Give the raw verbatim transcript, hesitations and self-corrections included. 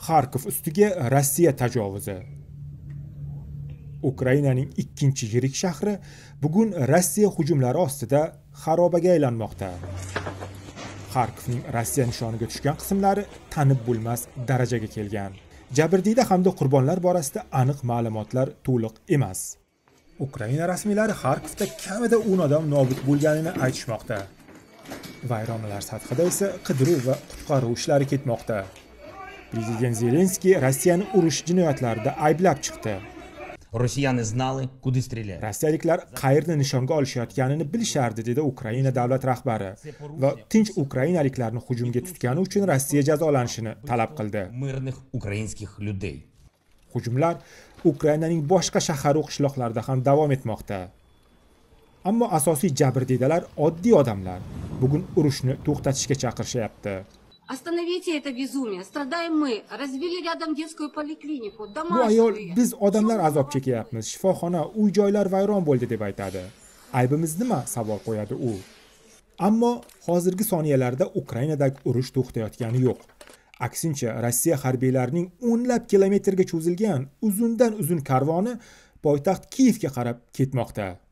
Xarkov ustiga Rossiya tajovuzi. Ukrainaning ikkinchi yirik shahri bugun Rossiya hujumlari ostida xarobaga aylanmoqda. Xarkovning Rossiya nishoniga tushgan qismlari tanib bo'lmas darajaga kelgan. Jabrdiyda hamda qurbonlar borasida aniq ma'lumotlar to'liq emas. Ukraina rasmiylari Xarkovda kamida o'n odam nobud bo'lganini aytishmoqda. Vayronalar sathida esa qidiruv va qutqaruv ishlari ketmoqda. Prezident Zelenskiy Rossiyani urush jinoyatlarida ayblab chiqdi. Rossiyani znali, kuda strelять. Rossiyaliklar qayerni nishonga olishayotganini bilishardi, dedi Ukraina davlat rahbari va tinch ukrainaliklarni hujumga tutgani uchun Rossiya jazolanishini talab qildi. Мирных украинских людей. Hujumlar Ukrainaning boshqa shahar va qishloqlarida ham davom etmoqda. Ammo asosiy jabrdiydalar oddiy odamlar. Bugun urushni to'xtatishga chaqirishyapti. Остановите это безумие. Страдаем мы. Развели рядом детскую поликлинику. Bu ayol Домашнюю. biz odamlar azob chekyapmiz. Shifoxona, uy-joylar vayron bo'ldi deb aytadi. Aybimiz nima? Savol qo'yadi u. Ammo hozirgi soniyalarda Ukrainadagi urush to'xtayotgani yo'q. Aksincha, Rossiya harbiylarining o'nlab kilometrga cho'zilgan uzundan uzun karvoni poytaxt Kiyevga qarab ketmoqda.